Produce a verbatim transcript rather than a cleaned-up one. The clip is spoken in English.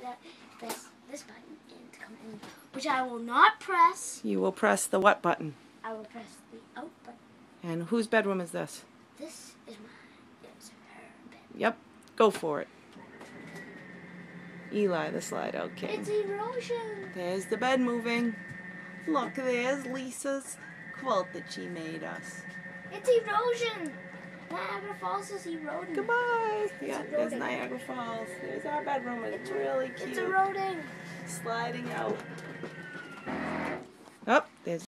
that, press this button and to come in, which I will not press. You will press the what button? I will press the out button. And whose bedroom is this? This is mine. It's her bed. Yep, go for it. Eli, the slide out king. It's erosion. There's the bed moving. Look, there's Lisa's quilt that she made us. It's erosion. Niagara Falls is eroding. Goodbye. It's Yeah, eroding. there's Niagara Falls. There's our bedroom. It's really cute. It's eroding. Sliding out.